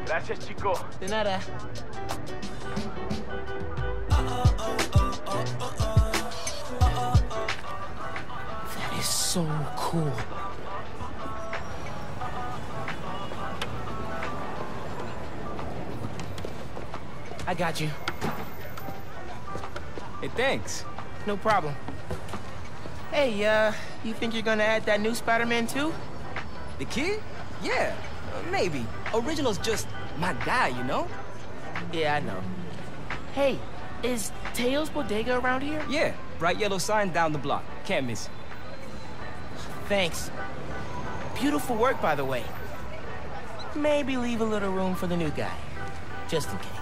Gracias, chico. De nada. That is so cool. I got you. Hey, thanks. No problem. Hey, you think you're gonna add that new Spider-Man too? The kid? Yeah, maybe. Original's just my guy, you know? Yeah, I know. Hey, is Teo's Bodega around here? Yeah, bright yellow sign down the block. Can't miss it. Thanks. Beautiful work, by the way. Maybe leave a little room for the new guy, just in case.